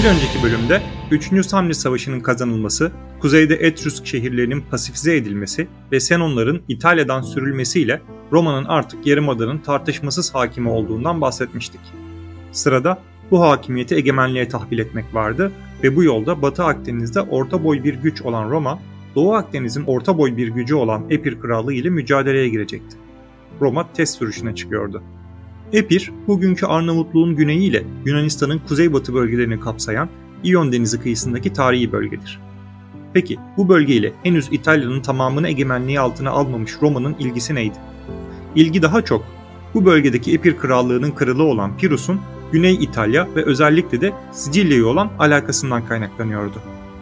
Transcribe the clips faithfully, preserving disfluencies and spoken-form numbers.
Bir önceki bölümde üçüncü Samnis Savaşı'nın kazanılması, kuzeyde Etrüsk şehirlerinin pasifize edilmesi ve Senonların İtalya'dan sürülmesiyle Roma'nın artık Yarımada'nın tartışmasız hakimi olduğundan bahsetmiştik. Sırada bu hakimiyeti egemenliğe tahvil etmek vardı ve bu yolda Batı Akdeniz'de orta boy bir güç olan Roma, Doğu Akdeniz'in orta boy bir gücü olan Epir Krallığı ile mücadeleye girecekti. Roma test sürüşüne çıkıyordu. Epir, bugünkü Arnavutluğun güneyi ile Yunanistan'ın kuzeybatı bölgelerini kapsayan İyon Denizi kıyısındaki tarihi bölgedir. Peki bu bölge ile henüz İtalya'nın tamamını egemenliği altına almamış Roma'nın ilgisi neydi? İlgi daha çok bu bölgedeki Epir Krallığı'nın kralı olan Pirus'un Güney İtalya ve özellikle de Sicilya'ya olan alakasından kaynaklanıyordu.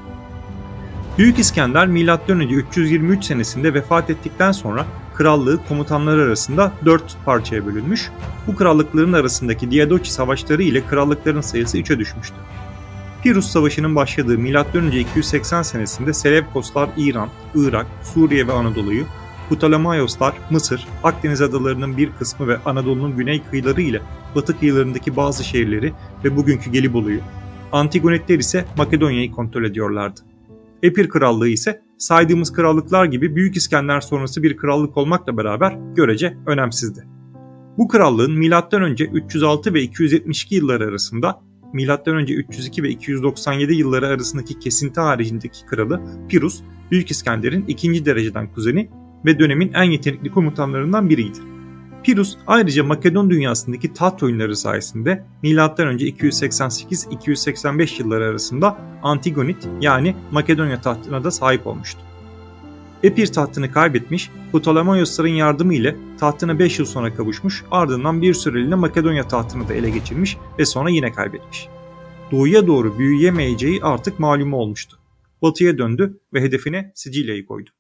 Büyük İskender milattan önce üç yüz yirmi üç senesinde vefat ettikten sonra krallığı komutanları arasında dört parçaya bölünmüş, bu krallıkların arasındaki Diadochi savaşları ile krallıkların sayısı üçe düşmüştü. Pirus Savaşı'nın başladığı milattan önce iki yüz seksen senesinde Selevkoslar İran, Irak, Suriye ve Anadolu'yu, Ptolemaioslar Mısır, Akdeniz adalarının bir kısmı ve Anadolu'nun güney kıyıları ile batı kıyılarındaki bazı şehirleri ve bugünkü Gelibolu'yu, Antigonetler ise Makedonya'yı kontrol ediyorlardı. Epir Krallığı ise saydığımız krallıklar gibi Büyük İskender sonrası bir krallık olmakla beraber görece önemsizdi. Bu krallığın milattan önce üç yüz altı ve iki yüz yetmiş iki yılları arasında, milattan önce üç yüz iki ve iki yüz doksan yedi yılları arasındaki kesinti haricindeki kralı Pirus, Büyük İskender'in ikinci dereceden kuzeni ve dönemin en yetenekli komutanlarından biriydi. Pirus ayrıca Makedon dünyasındaki taht oyunları sayesinde milattan önce iki yüz seksen sekiz iki yüz seksen beş yılları arasında Antigonit yani Makedonya tahtına da sahip olmuştu. Epir tahtını kaybetmiş, Ptolemaiosların yardımı ile tahtına beş yıl sonra kavuşmuş, ardından bir süreliğine Makedonya tahtını da ele geçirmiş ve sonra yine kaybetmiş. Doğuya doğru büyüyemeyeceği artık malumu olmuştu. Batıya döndü ve hedefine Sicilya'yı koydu.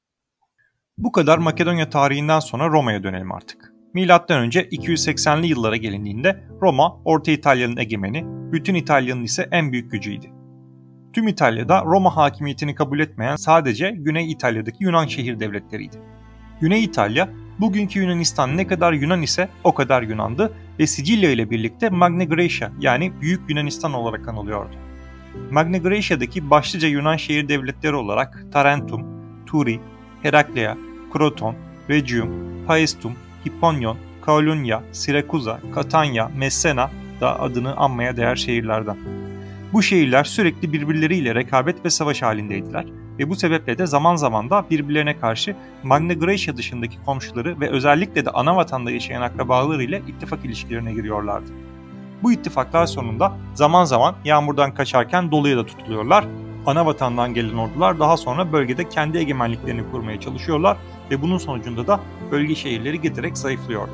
Bu kadar Makedonya tarihinden sonra Roma'ya dönelim artık. Milattan önce iki yüz seksenli yıllara gelindiğinde Roma, Orta İtalya'nın egemeni, bütün İtalya'nın ise en büyük gücüydü. Tüm İtalya'da Roma hakimiyetini kabul etmeyen sadece Güney İtalya'daki Yunan şehir devletleriydi. Güney İtalya, bugünkü Yunanistan ne kadar Yunan ise o kadar Yunandı ve Sicilya ile birlikte Magna Graecia yani Büyük Yunanistan olarak anılıyordu. Magna Graecia'daki başlıca Yunan şehir devletleri olarak Tarentum, Turi, Herakleia, Kroton, Rhegium, Paestum, Hipponion, Kaulonia, Sirakuza, Catania, Messena da adını anmaya değer şehirlerden. Bu şehirler sürekli birbirleriyle rekabet ve savaş halindeydiler ve bu sebeple de zaman zaman da birbirlerine karşı Magna Graecia dışındaki komşuları ve özellikle de ana vatanda yaşayan akrabalarıyla ittifak ilişkilerine giriyorlardı. Bu ittifaklar sonunda zaman zaman yağmurdan kaçarken doluya da tutuluyorlar. Ana vatandan gelen ordular daha sonra bölgede kendi egemenliklerini kurmaya çalışıyorlar ve bunun sonucunda da bölge şehirleri giderek zayıflıyordu.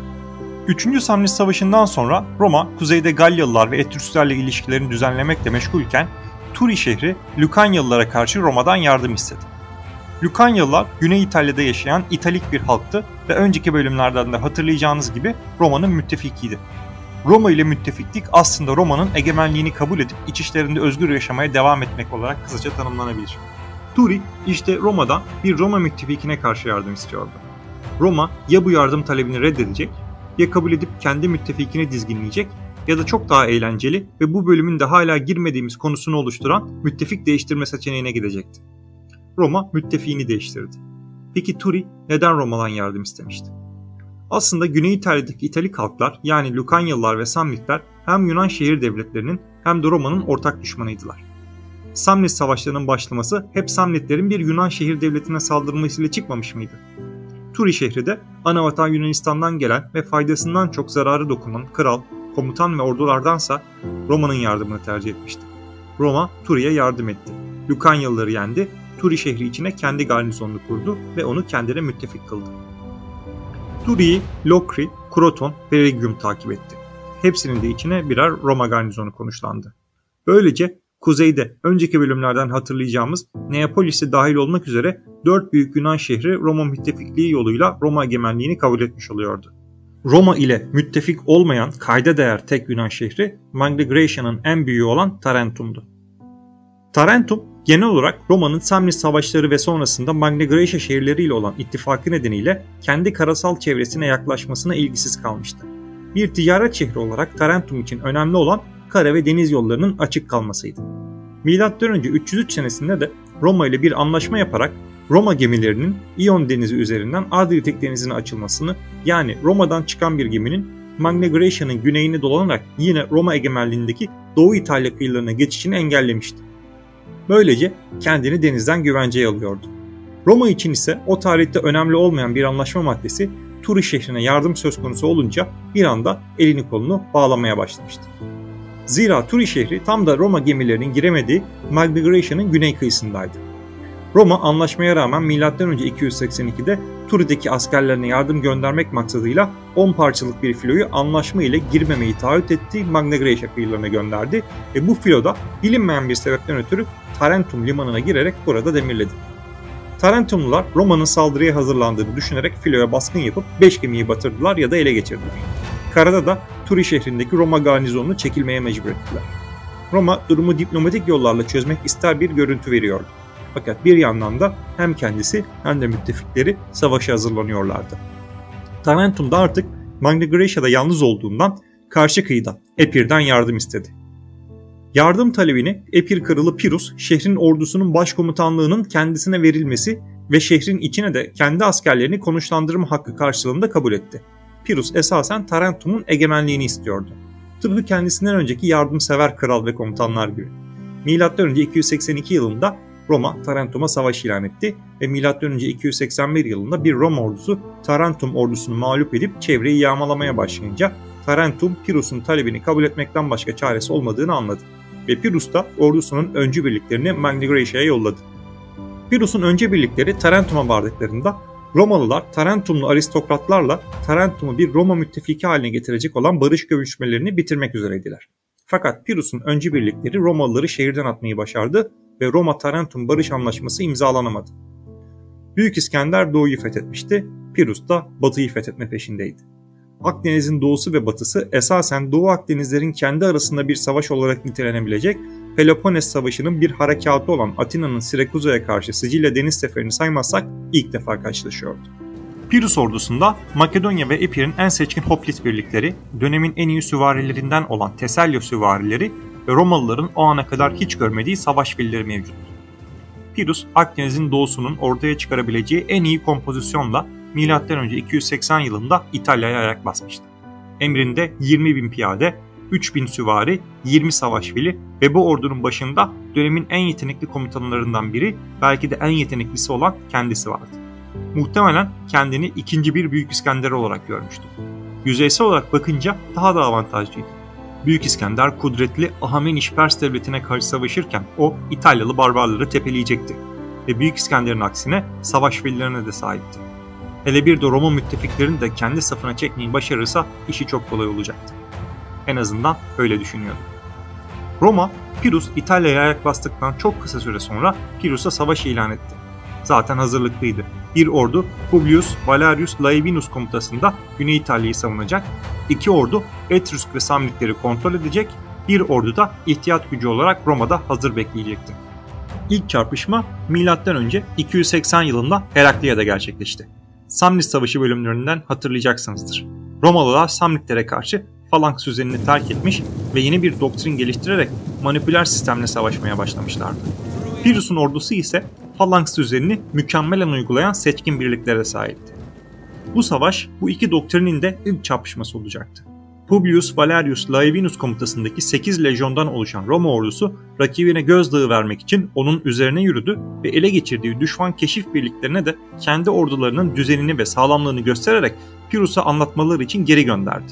üçüncü Samnis Savaşı'ndan sonra Roma, kuzeyde Galyalılar ve Etrüsklerle ilişkilerini düzenlemekle meşgulken Turi şehri Lukanyalılara karşı Roma'dan yardım istedi. Lukanyalılar, Güney İtalya'da yaşayan İtalik bir halktı ve önceki bölümlerden de hatırlayacağınız gibi Roma'nın müttefikiydi. Roma ile müttefiklik aslında Roma'nın egemenliğini kabul edip iç işlerinde özgür yaşamaya devam etmek olarak kısaca tanımlanabilir. Turi işte Roma'dan bir Roma müttefikine karşı yardım istiyordu. Roma ya bu yardım talebini reddedecek, ya kabul edip kendi müttefikini dizginleyecek ya da çok daha eğlenceli ve bu bölümün de hala girmediğimiz konusunu oluşturan müttefik değiştirme seçeneğine gidecekti. Roma müttefiğini değiştirdi. Peki Turi neden Roma'dan yardım istemişti? Aslında Güney İtalya'daki İtalik halklar yani Lukanyalılar ve Samnitler hem Yunan şehir devletlerinin hem de Roma'nın ortak düşmanıydılar. Samnis savaşlarının başlaması hep Samnitlerin bir Yunan şehir devletine saldırmasıyla çıkmamış mıydı? Turi şehri de anavatan Yunanistan'dan gelen ve faydasından çok zararı dokunan kral, komutan ve ordulardansa Roma'nın yardımını tercih etmişti. Roma Turi'ye yardım etti. Lukanyalıları yendi, Turi şehri içine kendi garnizonunu kurdu ve onu kendine müttefik kıldı. Turi'yi Lokri, Kroton ve Rhegium takip etti. Hepsinin de içine birer Roma garnizonu konuşlandı. Böylece kuzeyde önceki bölümlerden hatırlayacağımız Neapolis'e dahil olmak üzere dört büyük Yunan şehri Roma müttefikliği yoluyla Roma egemenliğini kabul etmiş oluyordu. Roma ile müttefik olmayan kayda değer tek Yunan şehri Magna Graecia'nın en büyüğü olan Tarentum'du. Tarentum genel olarak Roma'nın Samnis savaşları ve sonrasında Magna Graecia şehirleriyle olan ittifakı nedeniyle kendi karasal çevresine yaklaşmasına ilgisiz kalmıştı. Bir ticaret şehri olarak Tarentum için önemli olan kara ve deniz yollarının açık kalmasıydı. Milattan önce üç yüz üç senesinde de Roma ile bir anlaşma yaparak Roma gemilerinin İyon Denizi üzerinden Adriyatik Denizi'ne açılmasını, yani Roma'dan çıkan bir geminin Magna Graecia'nın güneyine dolanarak yine Roma egemenliğindeki Doğu İtalya kıyılarına geçişini engellemişti. Böylece kendini denizden güvenceye alıyordu. Roma için ise o tarihte önemli olmayan bir anlaşma maddesi Turi şehrine yardım söz konusu olunca bir anda elini kolunu bağlamaya başlamıştı. Zira Turi şehri tam da Roma gemilerinin giremediği Magna Graecia'nın güney kıyısındaydı. Roma anlaşmaya rağmen milattan önce iki yüz seksen ikide Turi'deki askerlerine yardım göndermek maksadıyla on parçalık bir filoyu anlaşma ile girmemeyi taahhüt ettiği Magna Graecia kıyılarına gönderdi ve bu filoda bilinmeyen bir sebepten ötürü Tarentum limanına girerek burada demirledi. Tarentumlular Roma'nın saldırıya hazırlandığını düşünerek filoya baskın yapıp beş gemiyi batırdılar ya da ele geçirdiler. Karada da Turi şehrindeki Roma garnizonunu çekilmeye mecbur ettiler. Roma durumu diplomatik yollarla çözmek ister bir görüntü veriyordu. Fakat bir yandan da hem kendisi hem de müttefikleri savaşa hazırlanıyorlardı. Tarentum da artık Magna Graecia'da yalnız olduğundan karşı kıyıda Epir'den yardım istedi. Yardım talebini Epir kralı Pirus, şehrin ordusunun başkomutanlığının kendisine verilmesi ve şehrin içine de kendi askerlerini konuşlandırma hakkı karşılığında kabul etti. Pirus esasen Tarentum'un egemenliğini istiyordu. Tıpkı kendisinden önceki yardımsever kral ve komutanlar gibi. Milattan önce iki yüz seksen iki yılında Roma Tarentum'a savaş ilan etti ve milattan önce iki yüz seksen bir yılında bir Roma ordusu Tarentum ordusunu mağlup edip çevreyi yağmalamaya başlayınca Tarentum Pirus'un talebini kabul etmekten başka çaresi olmadığını anladı ve Pirus da ordusunun öncü birliklerini Magna Graecia'ya yolladı. Pirus'un öncü birlikleri Tarentum'a vardıklarında Romalılar Tarentumlu aristokratlarla Tarentum'u bir Roma müttefiki haline getirecek olan barış görüşmelerini bitirmek üzereydiler. Fakat Pirus'un öncü birlikleri Romalıları şehirden atmayı başardı ve Roma-Tarentum barış anlaşması imzalanamadı. Büyük İskender doğuyu fethetmişti, Pirus da batıyı fethetme peşindeydi. Akdeniz'in doğusu ve batısı esasen Doğu Akdenizlerin kendi arasında bir savaş olarak nitelenebilecek Peloponnes Savaşı'nın bir harekatı olan Atina'nın Sirakuza'ya karşı Sicilya deniz seferini saymazsak ilk defa karşılaşıyordu. Pirus ordusunda Makedonya ve Epir'in en seçkin hoplit birlikleri, dönemin en iyi süvarilerinden olan Teselya süvarileri ve Romalıların o ana kadar hiç görmediği savaş filleri mevcuttu. Pirus, Akdeniz'in doğusunun ortaya çıkarabileceği en iyi kompozisyonla milattan önce iki yüz seksen yılında İtalya'ya ayak basmıştı. Emrinde yirmi bin piyade, üç bin süvari, yirmi savaş fili ve bu ordunun başında dönemin en yetenekli komutanlarından biri, belki de en yeteneklisi olan kendisi vardı. Muhtemelen kendini ikinci bir Büyük İskender olarak görmüştü. Yüzeysel olarak bakınca daha da avantajlıydı. Büyük İskender kudretli Ahameniş Pers devletine karşı savaşırken o İtalyalı barbarları tepeleyecekti ve Büyük İskender'in aksine savaş fillerine de sahipti. Hele bir de Roma müttefiklerini de kendi safına çekmeyi başarırsa işi çok kolay olacaktı. En azından öyle düşünüyordu. Roma, Pirus İtalya'ya ayak bastıktan çok kısa süre sonra Pirus'a savaş ilan etti. Zaten hazırlıklıydı. Bir ordu Publius Valerius Laevinus komutasında Güney İtalya'yı savunacak, iki ordu Etrusk ve Samnikleri kontrol edecek, bir ordu da ihtiyat gücü olarak Roma'da hazır bekleyecekti. İlk çarpışma milattan önce iki yüz seksen yılında Heraklia'da gerçekleşti. Samnis Savaşı bölümlerinden hatırlayacaksınızdır. Romalılar Samniklere karşı falanks düzenini terk etmiş ve yeni bir doktrin geliştirerek manipüler sistemle savaşmaya başlamışlardı. Pirus'un ordusu ise falanks düzenini mükemmelen uygulayan seçkin birliklere sahipti. Bu savaş bu iki doktrinin de ilk çarpışması olacaktı. Publius Valerius Laevinus komutasındaki sekiz lejyondan oluşan Roma ordusu rakibine gözdağı vermek için onun üzerine yürüdü ve ele geçirdiği düşman keşif birliklerine de kendi ordularının düzenini ve sağlamlığını göstererek Pirus'a anlatmaları için geri gönderdi.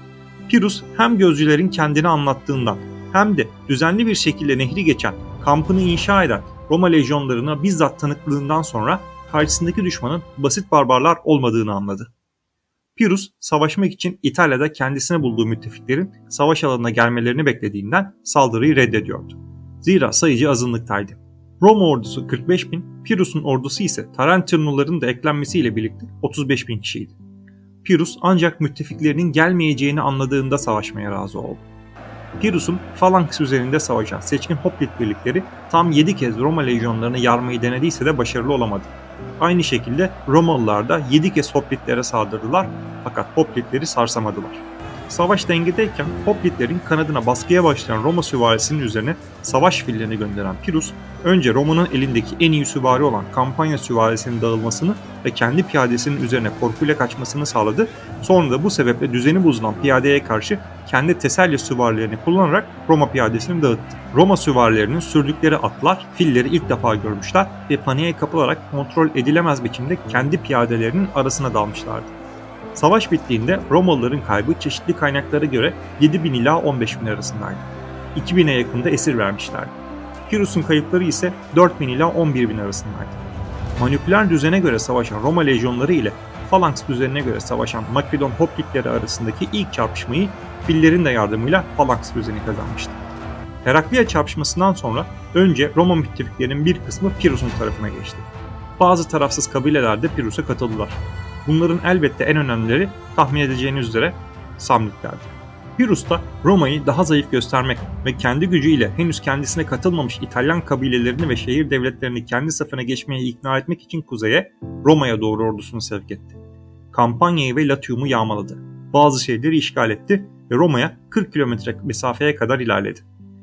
Pirus hem gözcülerin kendini anlattığından hem de düzenli bir şekilde nehri geçen, kampını inşa eden Roma lejyonlarına bizzat tanıklığından sonra karşısındaki düşmanın basit barbarlar olmadığını anladı. Pirus, savaşmak için İtalya'da kendisine bulduğu müttefiklerin savaş alanına gelmelerini beklediğinden saldırıyı reddediyordu. Zira sayıcı azınlıktaydı. Roma ordusu kırk beş bin, Pirus'un ordusu ise Tarentumluların da eklenmesiyle birlikte otuz beş bin kişiydi. Pirus ancak müttefiklerinin gelmeyeceğini anladığında savaşmaya razı oldu. Pirus'un falanks üzerinde savaşan seçkin hoplit birlikleri tam yedi kez Roma lejyonlarını yarmayı denediyse de başarılı olamadı. Aynı şekilde Romalılar da yedi kez hoplitlere saldırdılar fakat hoplitleri sarsamadılar. Savaş dengedeyken Hoplitlerin kanadına baskıya başlayan Roma süvarisinin üzerine savaş fillerini gönderen Pirus, önce Roma'nın elindeki en iyi süvari olan Kampanya süvarisinin dağılmasını ve kendi piyadesinin üzerine korkuyla kaçmasını sağladı. Sonra da bu sebeple düzeni bozulan piyadeye karşı kendi Tesalya süvarilerini kullanarak Roma piyadesini dağıttı. Roma süvarilerinin sürdükleri atlar filleri ilk defa görmüşler ve paniğe kapılarak kontrol edilemez biçimde kendi piyadelerinin arasına dalmışlardı. Savaş bittiğinde Romalıların kaybı çeşitli kaynaklara göre yedi bin ila on beş bin arasındaydı. iki bine yakında esir vermişlerdi. Pirus'un kayıpları ise dört bin ila on bir bin arasındaydı. Manipüler düzene göre savaşan Roma lejyonları ile Falanks düzenine göre savaşan Makedon Hoplitleri arasındaki ilk çarpışmayı fillerin de yardımıyla Falanks düzeni kazanmıştı. Herakliya çarpışmasından sonra önce Roma müttefiklerinin bir kısmı Pirus'un tarafına geçti. Bazı tarafsız kabileler de Pirus'a katıldılar. Bunların elbette en önemlileri tahmin edeceğiniz üzere Samnitlerdi. Pirus da Roma'yı daha zayıf göstermek ve kendi gücüyle henüz kendisine katılmamış İtalyan kabilelerini ve şehir devletlerini kendi safına geçmeye ikna etmek için kuzeye, Roma'ya doğru ordusunu sevk etti. Kampanya'yı ve Latium'u yağmaladı. Bazı şehirleri işgal etti ve Roma'ya kırk kilometre mesafeye kadar ilerledi.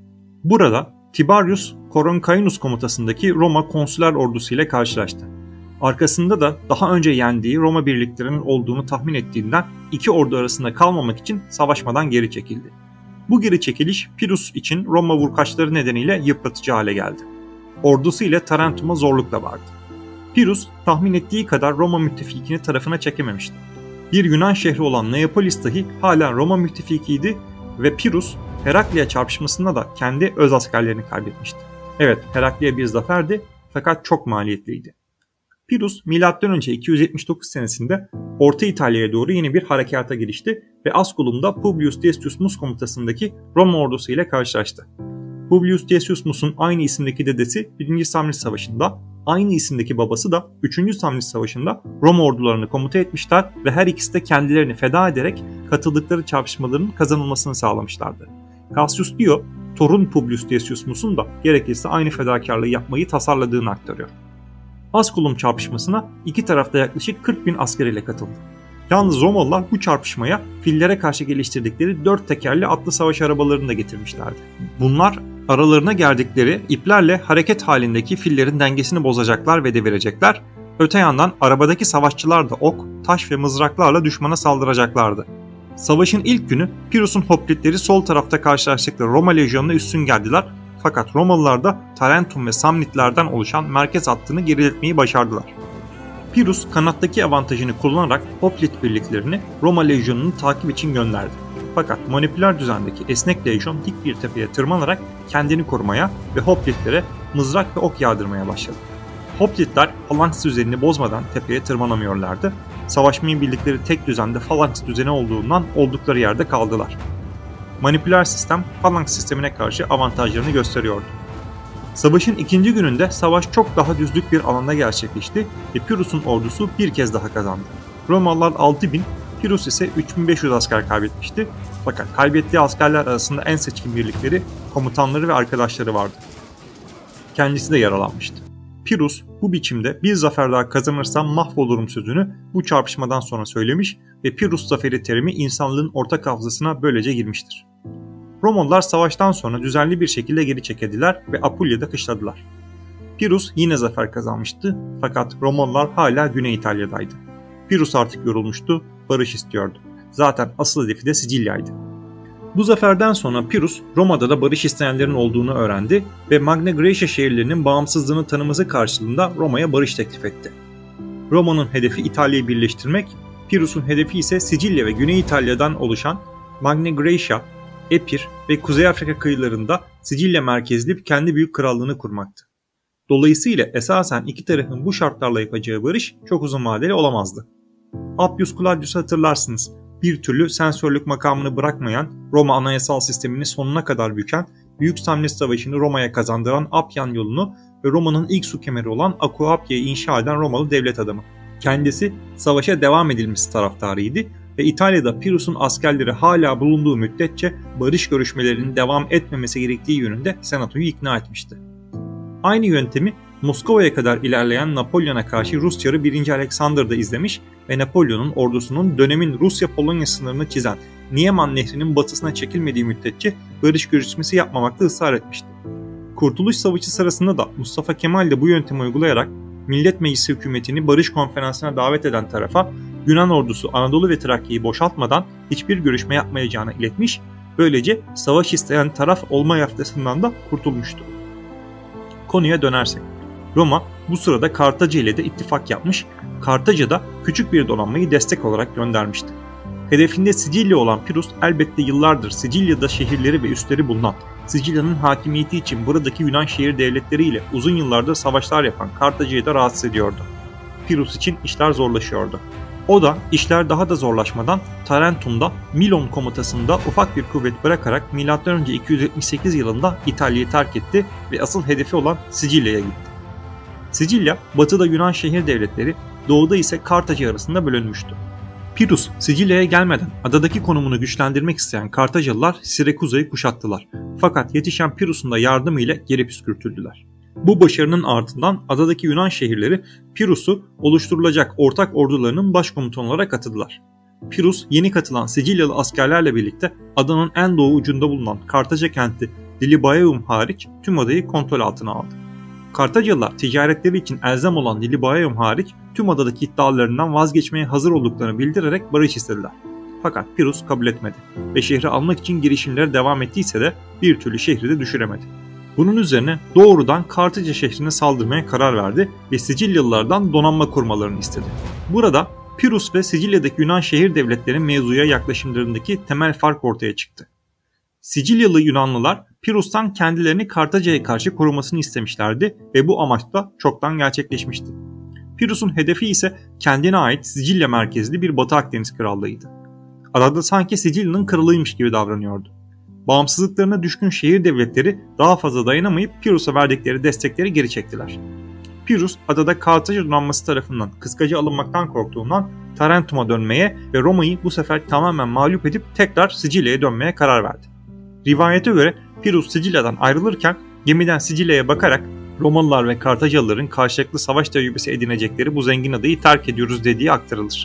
Burada Tiberius Coroncainus komutasındaki Roma konsüler ordusu ile karşılaştı. Arkasında da daha önce yendiği Roma birliklerinin olduğunu tahmin ettiğinden iki ordu arasında kalmamak için savaşmadan geri çekildi. Bu geri çekiliş Pirus için Roma vurkaçları nedeniyle yıpratıcı hale geldi. Ordusu ile Tarentum'a zorlukla vardı. Pirus tahmin ettiği kadar Roma müttefikini tarafına çekememişti. Bir Yunan şehri olan Neapolis dahi hala Roma müttefikiydi ve Pirus Herakliya çarpışmasında da kendi öz askerlerini kaybetmişti. Evet, Herakliya bir zaferdi fakat çok maliyetliydi. Pirus milattan önce iki yüz yetmiş dokuz senesinde Orta İtalya'ya doğru yeni bir harekata girişti ve Asculum'da Publius Decius Mus komutasındaki Roma ordusu ile karşılaştı. Publius Decius Mus'un aynı isimdeki dedesi birinci Samnis Savaşı'nda, aynı isimdeki babası da üçüncü Samnis Savaşı'nda Roma ordularını komuta etmişler ve her ikisi de kendilerini feda ederek katıldıkları çarpışmaların kazanılmasını sağlamışlardı. Cassius Dio, torun Publius Decius Mus'un da gerekirse aynı fedakarlığı yapmayı tasarladığını aktarıyor. Asculum çarpışmasına iki tarafta yaklaşık kırk bin asker ile katıldı. Yalnız Romalılar bu çarpışmaya fillere karşı geliştirdikleri dört tekerli atlı savaş arabalarını da getirmişlerdi. Bunlar aralarına gerdikleri iplerle hareket halindeki fillerin dengesini bozacaklar ve devirecekler. Öte yandan arabadaki savaşçılar da ok, taş ve mızraklarla düşmana saldıracaklardı. Savaşın ilk günü Pirus'un hoplitleri sol tarafta karşılaştıkları Roma lejyonuna üstün geldiler. Fakat Romalılar da Tarentum ve Samnitlerden oluşan merkez hattını geriletmeyi başardılar. Pirus kanattaki avantajını kullanarak Hoplit birliklerini Roma lejyonunu takip için gönderdi. Fakat manipüler düzendeki esnek lejyon dik bir tepeye tırmanarak kendini korumaya ve Hoplitlere mızrak ve ok yağdırmaya başladı. Hoplitler falanks düzenini bozmadan tepeye tırmanamıyorlardı. Savaşmayı bildikleri tek düzende falanks düzeni olduğundan oldukları yerde kaldılar. Manipüler sistem falanks sistemine karşı avantajlarını gösteriyordu. Savaşın ikinci gününde savaş çok daha düzlük bir alanda gerçekleşti ve Pirus'un ordusu bir kez daha kazandı. Romalılar altı bin, Pirus ise üç bin beş yüz asker kaybetmişti. Fakat kaybettiği askerler arasında en seçkin birlikleri, komutanları ve arkadaşları vardı. Kendisi de yaralanmıştı. Pirus bu biçimde bir zafer daha kazanırsam mahvolurum sözünü bu çarpışmadan sonra söylemiş ve Pirus zaferi terimi insanlığın ortak hafızasına böylece girmiştir. Romalılar savaştan sonra düzenli bir şekilde geri çekildiler ve Apulia'da kışladılar. Pirus yine zafer kazanmıştı fakat Romalılar hala Güney İtalya'daydı. Pirus artık yorulmuştu, barış istiyordu. Zaten asıl hedefi de Sicilya'ydı. Bu zaferden sonra Pirus, Roma'da da barış isteyenlerin olduğunu öğrendi ve Magna Graecia şehirlerinin bağımsızlığını tanıması karşılığında Roma'ya barış teklif etti. Roma'nın hedefi İtalya'yı birleştirmek, Pirus'un hedefi ise Sicilya ve Güney İtalya'dan oluşan Magna Graecia, Epir ve Kuzey Afrika kıyılarında Sicilya merkezli kendi büyük krallığını kurmaktı. Dolayısıyla esasen iki tarafın bu şartlarla yapacağı barış çok uzun vadeli olamazdı. Appius Claudius'u hatırlarsınız. Bir türlü sensörlük makamını bırakmayan, Roma anayasal sistemini sonuna kadar büken, Büyük Samnis Savaşı'nı Roma'ya kazandıran Appian yolunu ve Roma'nın ilk su kemeri olan Aquae Appia'yı inşa eden Romalı devlet adamı. Kendisi savaşa devam edilmesi taraftarıydı ve İtalya'da Pirus'un askerleri hala bulunduğu müddetçe barış görüşmelerinin devam etmemesi gerektiği yönünde senatoyu ikna etmişti. Aynı yöntemi Moskova'ya kadar ilerleyen Napolyon'a karşı Rus çarı birinci. Alexander'da izlemiş ve Napolyon'un ordusunun dönemin Rusya-Polonya sınırını çizen Nieman Nehri'nin batısına çekilmediği müddetçe barış görüşmesi yapmamakta ısrar etmişti. Kurtuluş Savaşı sırasında da Mustafa Kemal de bu yöntemi uygulayarak Millet Meclisi hükümetini barış konferansına davet eden tarafa Yunan ordusu Anadolu ve Trakya'yı boşaltmadan hiçbir görüşme yapmayacağını iletmiş, böylece savaş isteyen taraf olma yaftasından da kurtulmuştu. Konuya dönersek, Roma bu sırada Kartaca ile de ittifak yapmış, Kartaca'da küçük bir donanmayı destek olarak göndermişti. Hedefinde Sicilya olan Pirus elbette yıllardır Sicilya'da şehirleri ve üsleri bulunan, Sicilya'nın hakimiyeti için buradaki Yunan şehir devletleriyle uzun yıllardır savaşlar yapan Kartaca'yı da rahatsız ediyordu. Pirus için işler zorlaşıyordu. O da işler daha da zorlaşmadan Tarentum'da Milon komutasında ufak bir kuvvet bırakarak milattan önce iki yüz yetmiş sekiz yılında İtalya'yı terk etti ve asıl hedefi olan Sicilya'ya gitti. Sicilya, batıda Yunan şehir devletleri, doğuda ise Kartaca arasında bölünmüştü. Pirus, Sicilya'ya gelmeden adadaki konumunu güçlendirmek isteyen Kartacalılar Sirakuza'yı kuşattılar. Fakat yetişen Pirus'un da yardımıyla geri püskürtüldüler. Bu başarının ardından adadaki Yunan şehirleri Pirus'u oluşturulacak ortak ordularının başkomutanı olarak atadılar. Pirus, yeni katılan Sicilyalı askerlerle birlikte adanın en doğu ucunda bulunan Kartaca kenti Lilybaeum hariç tüm adayı kontrol altına aldı. Kartacalılar ticaretleri için elzem olan Lilybaeum hariç tüm adadaki iddialarından vazgeçmeye hazır olduklarını bildirerek barış istediler. Fakat Pirus kabul etmedi ve şehri almak için girişimlere devam ettiyse de bir türlü şehri de düşüremedi. Bunun üzerine doğrudan Kartaca şehrine saldırmaya karar verdi ve Sicilyalılardan donanma kurmalarını istedi. Burada Pirus ve Sicilya'daki Yunan şehir devletlerinin mevzuya yaklaşımlarındaki temel fark ortaya çıktı. Sicilyalı Yunanlılar Pirus'tan kendilerini Kartaca'ya karşı korumasını istemişlerdi ve bu amaç da çoktan gerçekleşmişti. Pirus'un hedefi ise kendine ait Sicilya merkezli bir Batı Akdeniz krallığıydı. Adada sanki Sicilya'nın kralıymış gibi davranıyordu. Bağımsızlıklarına düşkün şehir devletleri daha fazla dayanamayıp Pirus'a verdikleri destekleri geri çektiler. Pirus, adada Kartaca donanması tarafından kıskaca alınmaktan korktuğundan Tarentum'a dönmeye ve Roma'yı bu sefer tamamen mağlup edip tekrar Sicilya'ya dönmeye karar verdi. Rivayete göre Pirus Sicilya'dan ayrılırken gemiden Sicilya'ya bakarak Romalılar ve Kartacalıların karşılıklı savaş tecrübesi edinecekleri bu zengin adayı terk ediyoruz dediği aktarılır.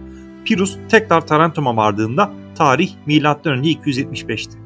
Pirus tekrar Tarentum'a vardığında tarih milattan önce iki yüz yetmiş beşti.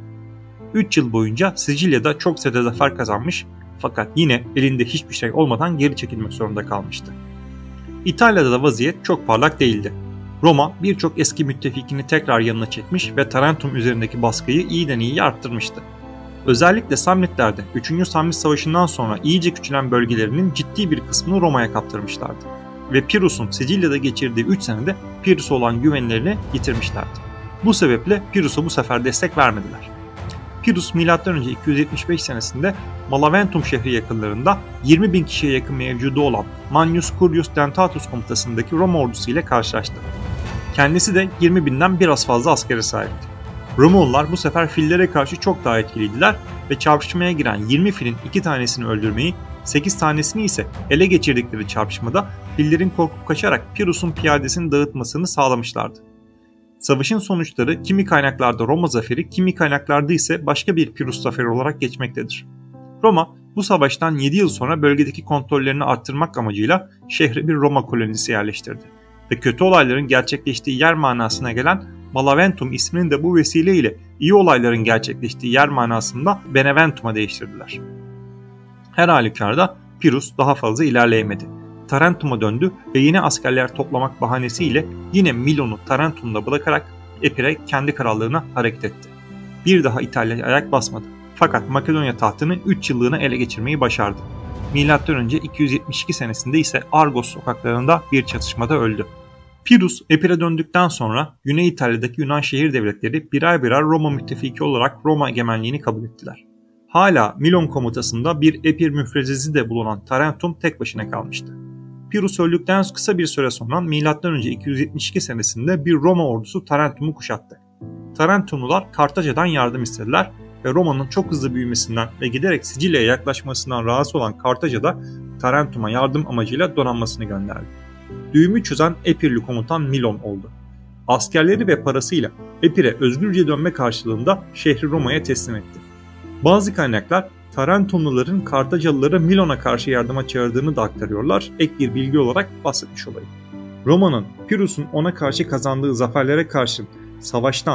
üç yıl boyunca Sicilya'da çok sayıda zafer kazanmış fakat yine elinde hiçbir şey olmadan geri çekilmek zorunda kalmıştı. İtalya'da da vaziyet çok parlak değildi. Roma birçok eski müttefikini tekrar yanına çekmiş ve Tarentum üzerindeki baskıyı iyiden iyiye arttırmıştı. Özellikle Samnitlerde üçüncü Samnit Savaşı'ndan sonra iyice küçülen bölgelerinin ciddi bir kısmını Roma'ya kaptırmışlardı. Ve Pirus'un Sicilya'da geçirdiği üç senede Pirus'a olan güvenlerini yitirmişlerdi. Bu sebeple Pirus'a bu sefer destek vermediler. Pirus milattan önce iki yüz yetmiş beş senesinde Malaventum şehri yakınlarında yirmi bin kişiye yakın mevcudu olan Manius Curius Dentatus komutasındaki Roma ordusu ile karşılaştı. Kendisi de yirmi binden biraz fazla askere sahipti. Romalılar bu sefer fillere karşı çok daha etkiliydiler ve çarpışmaya giren yirmi filin iki tanesini öldürmeyi, sekiz tanesini ise ele geçirdikleri çarpışmada fillerin korkup kaçarak Pirus'un piyadesini dağıtmasını sağlamışlardı. Savaşın sonuçları kimi kaynaklarda Roma zaferi, kimi kaynaklarda ise başka bir Pirus zaferi olarak geçmektedir. Roma bu savaştan yedi yıl sonra bölgedeki kontrollerini arttırmak amacıyla şehre bir Roma kolonisi yerleştirdi ve kötü olayların gerçekleştiği yer manasına gelen Malaventum ismini de bu vesileyle iyi olayların gerçekleştiği yer manasında Beneventum'a değiştirdiler. Her halükarda Pirus daha fazla ilerleyemedi. Tarentum'a döndü ve yeni askerler toplamak bahanesiyle yine Milon'u Tarentum'da bırakarak Epir'e kendi krallığına hareket etti. Bir daha İtalya'ya ayak basmadı. Fakat Makedonya tahtını üç yıllığına ele geçirmeyi başardı. Milattan önce iki yüz yetmiş iki senesinde ise Argos sokaklarında bir çatışmada öldü. Pirus, Epir'e döndükten sonra Güney İtalya'daki Yunan şehir devletleri birer birer Roma müttefiki olarak Roma egemenliğini kabul ettiler. Hala Milon komutasında bir Epir müfrezizi de bulunan Tarentum tek başına kalmıştı. Pirus öldükten kısa bir süre sonra milattan önce iki yüz yetmiş iki senesinde bir Roma ordusu Tarentum'u kuşattı. Tarentumlular Kartaca'dan yardım istediler ve Roma'nın çok hızlı büyümesinden ve giderek Sicilya'ya yaklaşmasından rahatsız olan Kartaca'da Tarentum'a yardım amacıyla donanmasını gönderdi. Düğümü çözen Epirli komutan Milon oldu. Askerleri ve parasıyla Epir'e özgürce dönme karşılığında şehri Roma'ya teslim etti. Bazı kaynaklar Tarentumluların Kartacalıları Milon'a karşı yardıma çağırdığını da aktarıyorlar, ek bir bilgi olarak bahsetmiş olayım. Roma'nın Pirus'un ona karşı kazandığı zaferlere karşın savaştan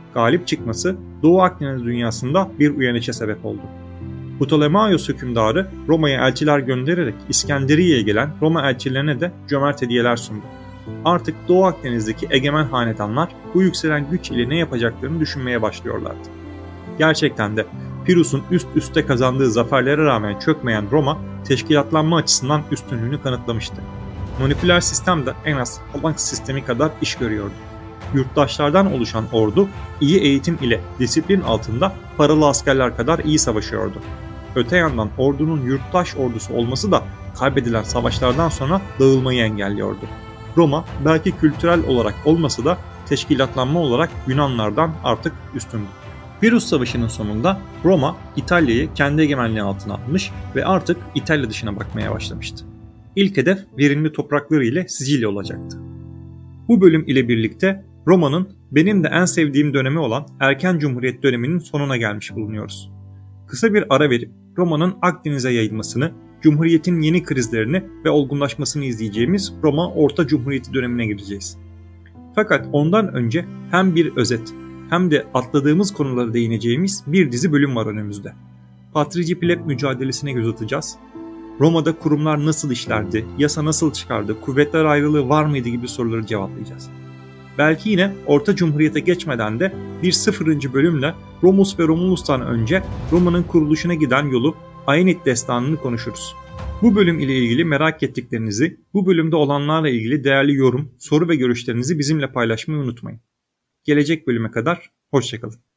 galip çıkması Doğu Akdeniz dünyasında bir uyanışa sebep oldu. Ptolemaios hükümdarı Roma'ya elçiler göndererek İskenderiye'ye gelen Roma elçilerine de cömert hediyeler sundu. Artık Doğu Akdeniz'deki egemen hanedanlar bu yükselen güç ile ne yapacaklarını düşünmeye başlıyorlardı. Gerçekten de Pirus'un üst üste kazandığı zaferlere rağmen çökmeyen Roma, teşkilatlanma açısından üstünlüğünü kanıtlamıştı. Monipüler sistem de en az falanks sistemi kadar iş görüyordu. Yurttaşlardan oluşan ordu, iyi eğitim ile disiplin altında paralı askerler kadar iyi savaşıyordu. Öte yandan ordunun yurttaş ordusu olması da kaybedilen savaşlardan sonra dağılmayı engelliyordu. Roma belki kültürel olarak olmasa da teşkilatlanma olarak Yunanlardan artık üstündü. Pirus Savaşı'nın sonunda Roma, İtalya'yı kendi egemenliği altına almış ve artık İtalya dışına bakmaya başlamıştı. İlk hedef verimli toprakları ile Sicilya olacaktı. Bu bölüm ile birlikte Roma'nın benim de en sevdiğim dönemi olan Erken Cumhuriyet döneminin sonuna gelmiş bulunuyoruz. Kısa bir ara verip Roma'nın Akdeniz'e yayılmasını, Cumhuriyet'in yeni krizlerini ve olgunlaşmasını izleyeceğimiz Roma Orta Cumhuriyeti dönemine gireceğiz. Fakat ondan önce hem bir özet hem de atladığımız konulara değineceğimiz bir dizi bölüm var önümüzde. Patrici Pleb mücadelesine göz atacağız. Roma'da kurumlar nasıl işlerdi, yasa nasıl çıkardı, kuvvetler ayrılığı var mıydı gibi soruları cevaplayacağız. Belki yine Orta Cumhuriyete geçmeden de bir sıfırıncı bölümle Romus ve Romulus'tan önce Roma'nın kuruluşuna giden yolu Aenit destanını konuşuruz. Bu bölüm ile ilgili merak ettiklerinizi, bu bölümde olanlarla ilgili değerli yorum, soru ve görüşlerinizi bizimle paylaşmayı unutmayın. Gelecek bölüme kadar hoşça kalın.